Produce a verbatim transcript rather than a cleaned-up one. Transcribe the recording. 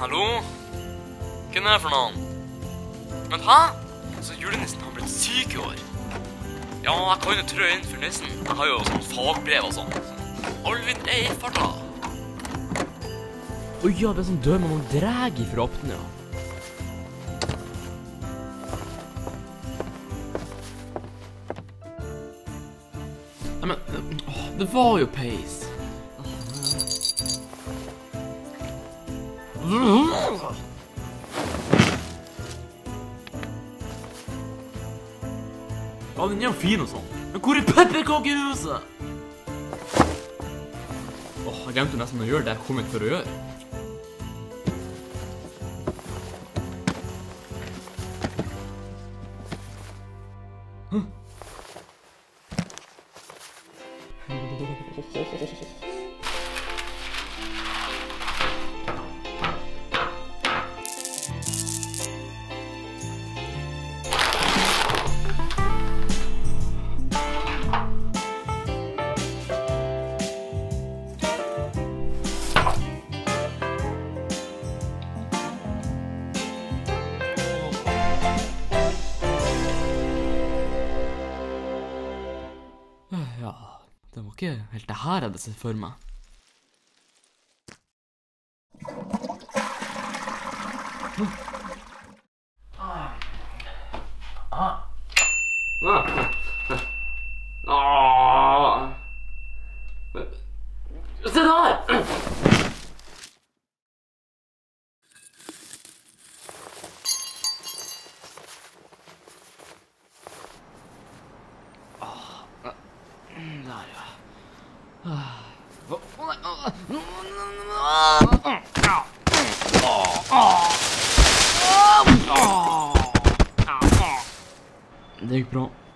Hallo? Hvem er det for noen? Men hæ? Så julenissen har blitt syk i år. Ja, jeg kan jo trø inn for nissen. Jeg har jo sånn fagbrev og sånn. Alvin Eifarta. Oi, ja, det er sånn dør man må drege for å åpne, ja. Nei, men, åh, det var jo peis. Ja, den er jo fin og sånn. Men hvor er pepperkakehuset? Åh, jeg glemte nesten å gjøre det jeg kom hit for å gjøre. Hm? Ja, det var ikke helt det her jeg hadde sett for meg. Ah. Ah. Ah. Se der! Der, ja. Å nei. Det gikk bra.